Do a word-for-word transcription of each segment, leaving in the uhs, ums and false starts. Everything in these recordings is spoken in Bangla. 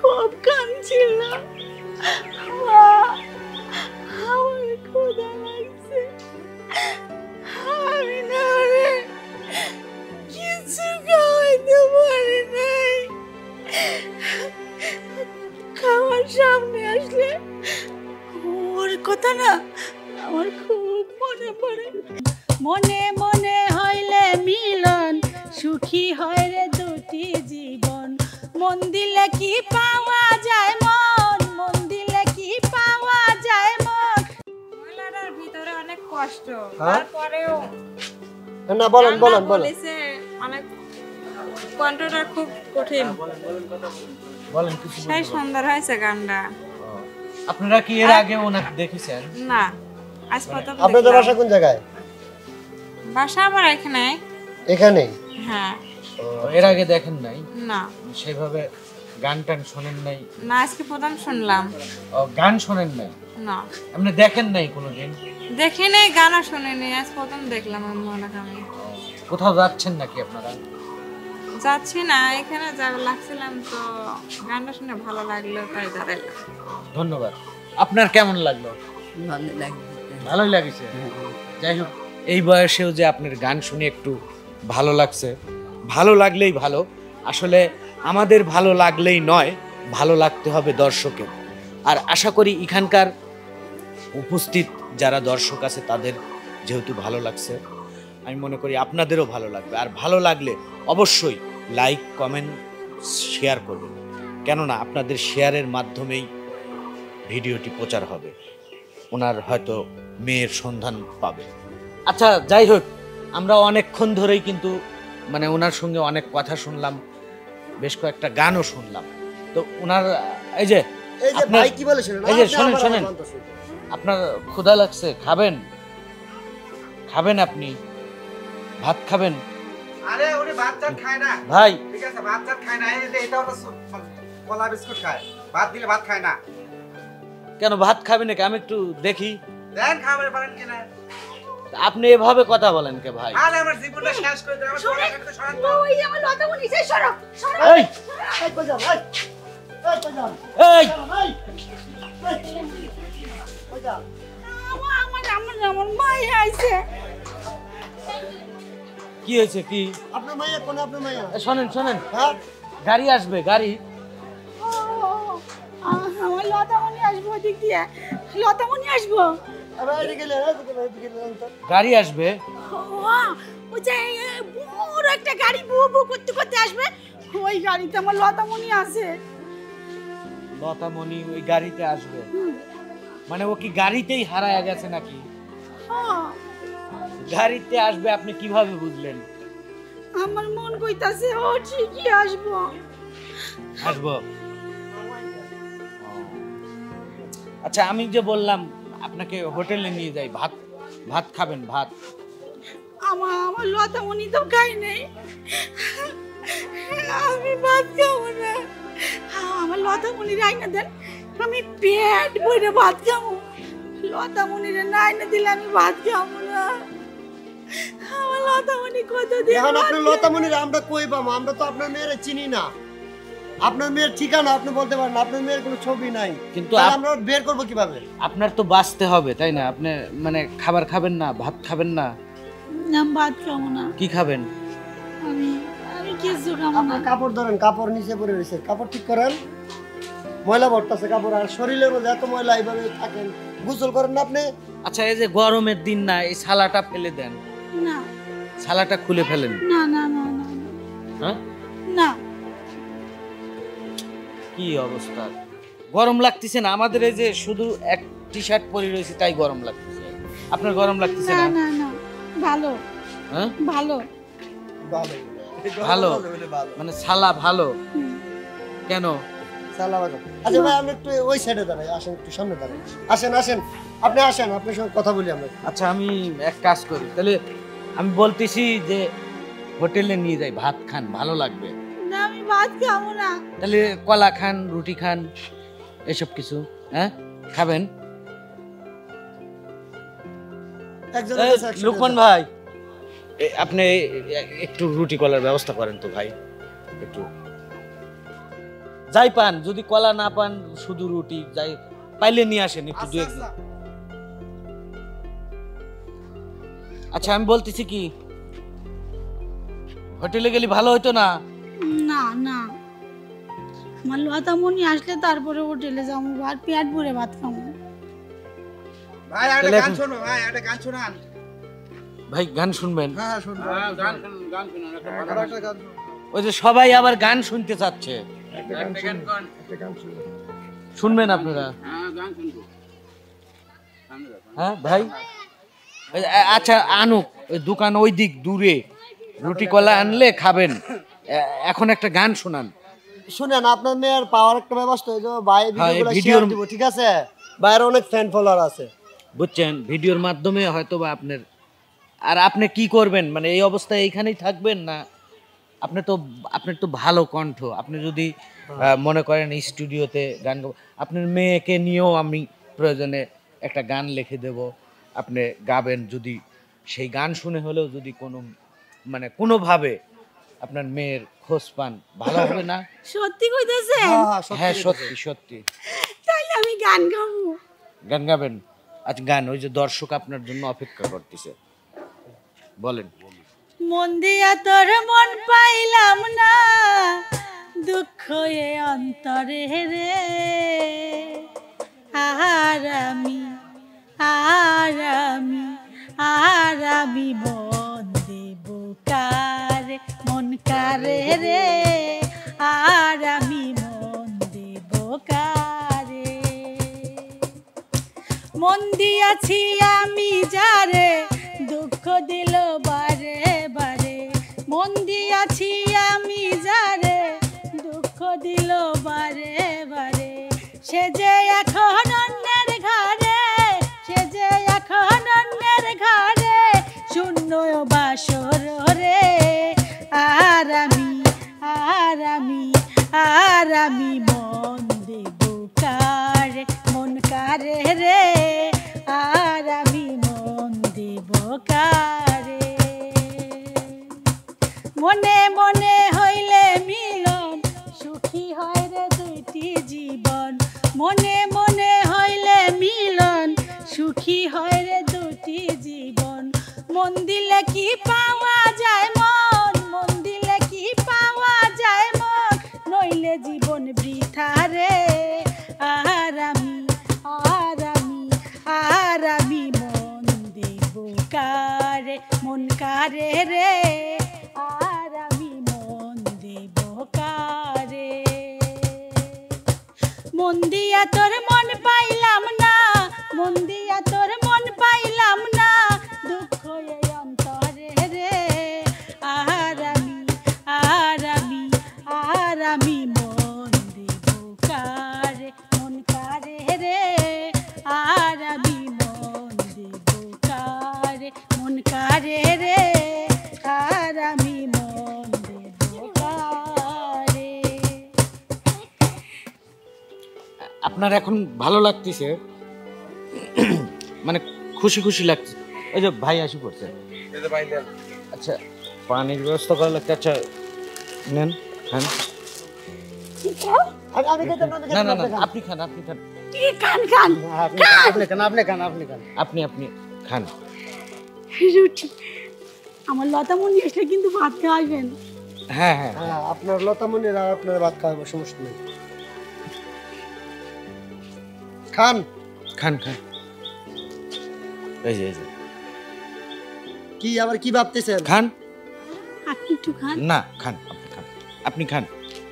খুব কাঁদছিল। মা আমার ক্ষুধা লাগছে, আমি না রে কিছু খাওয়াইতে পারি নাই। খাওয়ার সামনে আসলে ওর কথা না আমার খুব মনে পড়ে। মনে মনে হইলে মিলন, সুখী হয় রে দুটি জীবন। মন দিলে কি পাওয়া যায় মন, মন দিলে কি পাওয়া যায় মন। মহিলাটার ভিতরে অনেক কষ্ট, তারপরেও না বলেন বলেন বলেন। অনেক কণ্ঠটা খুব কঠিন। বলেন কিছু। সেই সুন্দর হয়েছে গানটা। আপনারা কি এর আগে ওনাকে দেখেছেন? না, আজ প্রথম। আপনাদের বাসা কোন জায়গায়? বাসা আমার এখানে। এখানেই? হ্যাঁ। এর আগে দেখেন নাই? না। সেভাবে গান টান শোনেন নাই? না, আজকে প্রথম শুনলাম। ও, গান শোনেন নাই? না। আপনি দেখেন নাই কোনোদিন? দেখি নাই, গানও শুনিনি, আজ প্রথম দেখলাম। আমি কোথাও যাচ্ছেন নাকি আপনারা? যাচ্ছি না, এখানে যাব লাগছিলাম তো গানটা শুনে ভালো লাগলো তাই দাঁড়াইলাম। ধন্যবাদ। আপনার কেমন লাগলো? ভালো লাগলো। ভালোই লাগছে। যাই হোক, এই বয়সেও যে আপনার গান শুনে একটু ভালো লাগছে, ভালো লাগলেই ভালো। আসলে আমাদের ভালো লাগলেই নয়, ভালো লাগতে হবে দর্শকের। আর আশা করি এখানকার উপস্থিত যারা দর্শক আছে তাদের যেহেতু ভালো লাগছে, আমি মনে করি আপনাদেরও ভালো লাগবে। আর ভালো লাগলে অবশ্যই লাইক কমেন্ট শেয়ার করবেন, কেননা আপনাদের শেয়ারের মাধ্যমেই ভিডিওটি প্রচার হবে, ওনার হয়তো মেয়ের সন্ধান পাবে। আচ্ছা যাই হোক, আমরা অনেকক্ষণ ধরেই কিন্তু মানে ওনার সঙ্গে অনেক কথা শুনলাম, বেশ কয়েকটা গানও শুনলাম। তো ওনার এই যে আপনার কি বলেছিলেন, এই যে শোনেন শোনেন, আপনার ক্ষুধা লাগছে, খাবেন খাবেন আপনি ভাত খাবেন? আরে উনি ভাত চাট খায় না ভাই। ঠিক আছে, ভাত চাট খায় না, এই যে এটা হলো কলা বিস্কুট খায়, ভাত দিলে ভাত খায় না। কেন ভাত খাবেন নাকি? আমি একটু দেখি, দেন খাবার পারেন কিনা। আপনি এভাবে কথা বলেন কে ভাই? আরে আমার জীবনটা শেষ করে দাও, আমার জীবনটা সরান তো। ওই আমার লতা মনি সেই সরো সরো। এই এই কই যাও, এই এই কই যাও, এই এই কই যাও। আমার আমার আমার আমার মাই আইছে। কি হয়েছে কি? আপনার মাইয়া কোন? আপনার মাইয়া? শোনেন শোনেন, হ্যাঁ গাড়ি আসবে, গাড়ি। আমার লতা মনি আসবো দিক দিয়ে, লতা মনি আসবো। আরে এই গেলে এই গেলে তো গাড়ি আসবে। ও যে বড় একটা গাড়ি বু বু করতে করতে আসবে, ওই গাড়িতে আমার লতা মনি আছে। লতামণি ওই গাড়িতে আসবে? মানে ও কি গাড়িতেই হারায়া গেছে নাকি? হ্যাঁ, গাড়িতে আসবে আপনি কিভাবে বুঝলেন? আমার মন কইতাছে ও ঠিকই আসবো। আসবো। আচ্ছা আমি যে বললাম আপনাকে হোটেলে নিয়ে যাই, ভাত ভাত খাবেন? ভাত আমার আমার লতা মনি তো খাই নাই, আমি ভাত খাবো না। আমার লতা মনি রাইনা দেন, আমি পেট ভরে ভাত খাবো। লতা মনিরে রাইনা দিলে আমি ভাত খাবো না। আমার লতা মনি কত দিন। এখন আপনার লতা মনির আমরা কই পাবো? আমরা তো আপনার মেয়ের চিনি না। আপনার মেয়ের ঠিকানা আপনি বলতে পারেন, আপনার মেয়ের কোনো ছবি নাই, কিন্তু আমরা বের করব কিভাবে? আপনার তো বাঁচতে হবে তাই না? আপনি মানে খাবার খাবেন না, ভাত খাবেন না? না ভাত খাবো না। কি খাবেন? আমি আমি কিছু খাবো না। কাপড় ধরেন, কাপড় নিচে পড়ে রয়েছে, কাপড় ঠিক করেন। ময়লা ভরতাছে কাপড়, আর শরীরের মধ্যে এত ময়লা, এইভাবে থাকেন, গোসল করেন না আপনি? আচ্ছা এই যে গরমের দিন না, এই ছালাটা ফেলে দেন। না, ছালাটা খুলে ফেলেন। না না না না হ্যাঁ না। কি অবস্থা, গরম লাগতেছে না? আমাদের এই যে শুধু এক টি শার্ট পরে রয়েছে তাই গরম লাগতেছে, আপনার গরম লাগতেছে না? না না ভালো। হ্যাঁ ভালো ভালো ভালো মানে ছালা ভালো কেন? ছালা ভালো। আচ্ছা ভাই আমরা একটু ওই সাইডে দাঁড়াই, আসেন একটু সামনে দাঁড়াই, আসেন আসেন আপনি আসেন, আপনার সঙ্গে কথা বলি আমরা। আচ্ছা আমি এক কাজ করি তাহলে, আমি বলতেছি যে হোটেলে নিয়ে যাই, ভাত খান, ভালো লাগবে। না আমি ভাত খাবো না। তাহলে কলা খান, রুটি খান, এসব কিছু হ্যাঁ খাবেন। লুকমান ভাই আপনি একটু রুটি কলার ব্যবস্থা করেন তো ভাই, একটু। যাই পান, যদি কলা না পান শুধু রুটি যাই পাইলে নিয়ে আসেন একটু দু একদিন। আচ্ছা আমি বলতেছি কি, হোটেলে গেলে ভালো হতো না? না না, আমার লতামণি আসলে তারপরে হোটেলে যাবো, আর পেট ভরে ভাত খাবো। ভাই একটা গান শোনো, ভাই একটা গান শোনান। ভাই গান শুনবেন? হ্যাঁ শুনবো, গান শুনুন, গান শুনুন, একটা ভালো একটা গান শুনুন। ওই যে সবাই আবার গান শুনতে চাচ্ছে, একটা গান শুনুন, একটা গান শুনুন। শুনবেন আপনারা? হ্যাঁ গান শুনবো। হ্যাঁ ভাই, আ- আচ্ছা আনুক, ওই দোকান ওই দিক দূরে, রুটি কলা আনলে খাবেন। এ- এখন একটা গান শোনান। শুনেন, আপনার মেয়ের পাওয়ার একটা ব্যবস্থা হয়ে যাবে ভাই, হ্যাঁ, এই ভিডিওগুলো ভিডিওর- শেয়ার দিব, ঠিক আছে? বাইরে অনেক ফ্যান ফলোয়ার আছে, বুঝছেন, ভিডিওর মাধ্যমে হয়তো বা আপনার, আর আপনি কি করবেন মানে এই অবস্থায় এইখানেই থাকবেন না? আপনি তো, আপনার তো ভালো কণ্ঠ, আপনি যদি আহ, মনে করেন স্টুডিওতে গান গাবো, আপনার মেয়েকে নিয়েও আমি প্রয়োজনে একটা গান লিখে দেব, আপনি গাবেন। যদি সেই গান শুনে হলেও যদি কোনো মানে কোনোভাবে আপনার মেয়ের খোঁজ পান, ভালো হবে না? সত্যি কইতেছে? হ্যাঁ হ্যাঁ সত্যি হ্যাঁ বলেছে। সত্যি সত্যি। তাইলে আমি গান গাবো। গান গাবেন? আচ্ছা গান, ওই যে দর্শক আপনার জন্য অপেক্ষা করতেছে, বলেন। মন দিয়া তোর মন পাইলাম না, দুঃখ এ অন্তরে রে, আর আমি আর আমি আর আমি মন দেব কারে, মন কারে রে, আর আমি মন দেব কারে। মন দিয়াছি আমি যারে, দুঃখ দিল বারে বারে, মন দিয়াছি আমি যারে, দুঃখ দিল বারে বারে, সে যে এখন অন্যের ঘরে, সে যে এখন অন্যের ঘরে, শূন্য বাসর রে, আর আমি আর আমি আর আমি মন দেব কারে, মন কারে রে, আর আমি মন দেব কারে। মনে মনে হইলে মিলন, সুখী হয় রে দুইটি জীবন, মনে মনে হইলে মিলন, সুখী হয় রে দুটি জীবন, মন দিলে কি পাওয়া যায় মন, মন দিলে কি পাওয়া যায় মন, নইলে জীবন বৃথা রে, আর আমি আর আমি আর আমি মন দেব কারে, মন কারে রে, আর আমি মন দেব কারে। মন দিয়া তোর মন পাইলাম না, মন দিয়া তোর মন পাইলাম না, দুঃখ এই অন্তরে রে, আর আমি আর আমি আর আমি মন দেব কারে, মন কারে রে, আর আমি মন দেব কারে, মন কারে রে, আর আমি মন দেব কারে। আপনার এখন ভালো লাগতেছে, মানে খুশি খুশি লাগছে? ওই যে ভাই আসি পড়ছে, এই যে ভাই দেন। আচ্ছা পানির ব্যবস্থা করা লাগছে। আচ্ছা নেন, খান। আমি আমি খেতে আপনাদের না না খেতে না, আপনি খান, আপনি খান, কি খান খান আপনি আপনি খান, আপনি খান, আপনি খান। আপনি আপনি খান। রুটি, আমার লতামণি আসলে কিন্তু ভাত খাওয়াবেন। হ্যাঁ হ্যাঁ হ্যাঁ, আপনার লতামণির আর আপনার ভাত খাওয়াবো, সমস্যা নেই। খান। খান খান। এই যে এই যে কি আবার কি ভাবতেছেন? খান। আপনি একটু খান। না খান, আপনি খান, আপনি খান।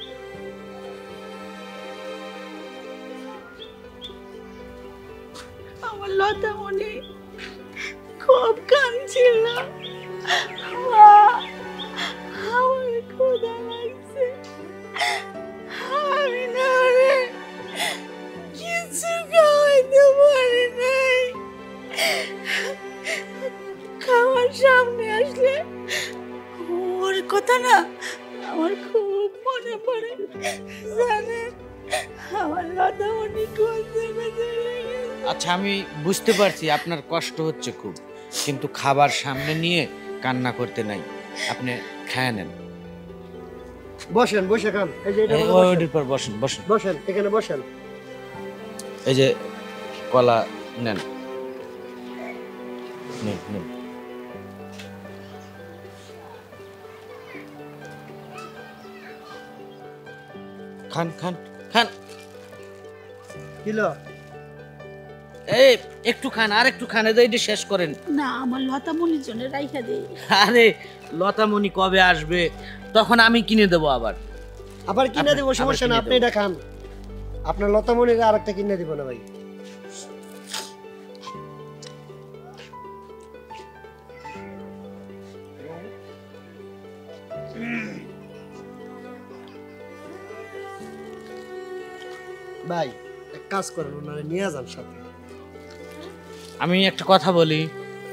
আমার লতামণি খুব কাঁদছিল, মা আমার ক্ষুধা লাগছে, আমি না রে কিছু খাওয়াইতে পারি নাই, খাওয়ার সামনে আসলে ওর কথা না আমার খুব মনে পড়ে, জানেন আমার লতামণি কোন জায়গায় চলে গেছে। আচ্ছা আমি বুঝতে পারছি আপনার কষ্ট হচ্ছে খুব, কিন্তু খাবার সামনে নিয়ে কান্না করতে নাই, আপনি খায় নেন। বসেন বসে খান এই যে এটা এই, বসেন। ওইটির পর বসেন বসেন বসেন এখানে বসেন এই যে কলা নেন নেন নেন খান খান খান কিলো এই একটু খান আর একটু খান এই যে এইটা শেষ করেন। না আমার লতা মনির জন্য রাইখা দেই। আরে লতামণি কবে আসবে তখন আমি কিনে দেবো আবার। আবার কিনে আবার- দেবো আবার সমস্যা না কিনে আপনি দেবো। এটা খান আপনার লতামণির আরেকটা কিনে দিব না ভাই ভাই এক কাজ করেন ওনারে নিয়ে যান সাথে আমি একটা কথা বলি,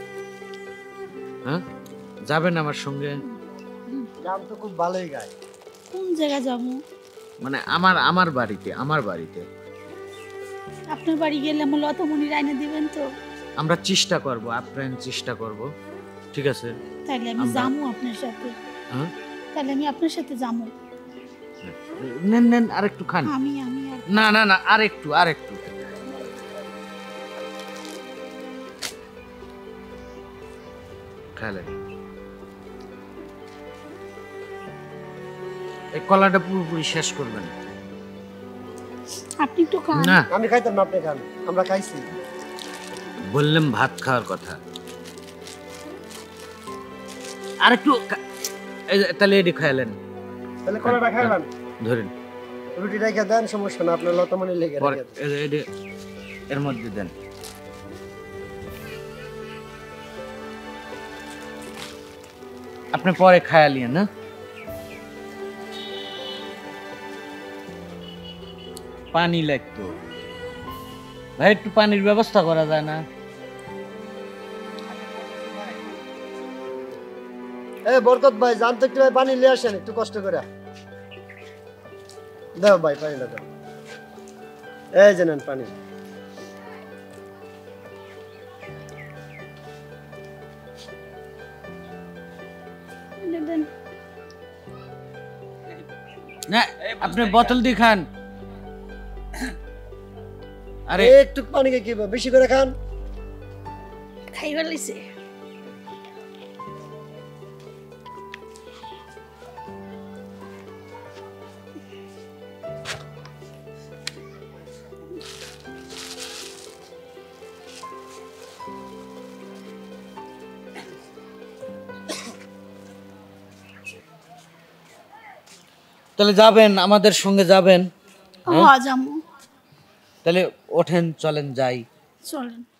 হ্যাঁ যাবেন আমার সঙ্গে? গান তো খুব ভালোই গায় কোন জায়গা যাবো? মানে আমার আমার বাড়িতে আমার বাড়িতে আপনার বাড়ি গেলে আমার লতা মনির আইনা দিবেন তো? আমরা চেষ্টা করব আপ্রাণ চেষ্টা করব ঠিক আছে? তাহলে আমি আমরা- যাবো আপনার সাথে। হ্যাঁ তাহলে আমি আপনার সাথে যাবো। নেন নেন আর একটু খান। আমি আমি আর না না না আর একটু আর একটু খালে এই কলাটা পুরোপুরি শেষ করবেন আপনি একটু খান। না। আমি খাইতাম না আপনি খান আমরা খাইছি বললাম ভাত খাওয়ার কথা আর একটু খা- এই যে, তাহলে এটি খাইলেন তাহলে কলাটা খাইলাম ধরেন রুটি রেখে দেন সমস্যা না আপনার লতামণি লেগে পরে রেখে দেন। এই যে, এটি এর মধ্যে দেন। আপনি পরে খায়ালিয়েন না পানি লাগতো ভাই একটু পানির ব্যবস্থা করা যায় না? এ বরকত ভাই জানতো একটু ভাই পানি নিয়ে আসেন একটু কষ্ট করে দাও ভাই পানি দাও এই যে নেন পানি এনে দেন। না আপনি বোতল দিয়ে খান। আরে এই একটু পানিকে কি বেশি করে খান খাইবার লাইছে। তাহলে যাবেন আমাদের সঙ্গে যাবেন? হ্যাঁ যাবো। তাহলে ওঠেন চলেন যাই। চলেন।